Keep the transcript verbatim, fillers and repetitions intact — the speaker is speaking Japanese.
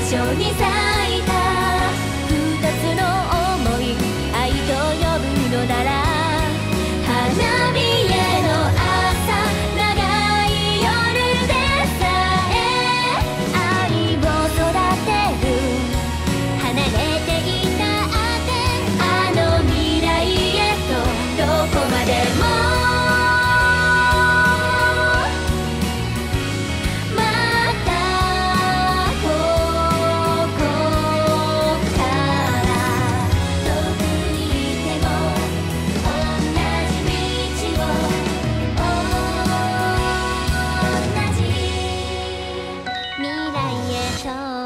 緒に咲いた二つの想い、愛と呼ぶのなら花火への朝、長い夜でさえ愛を育てる。離れていたってあの未来へとどこまでも未来へと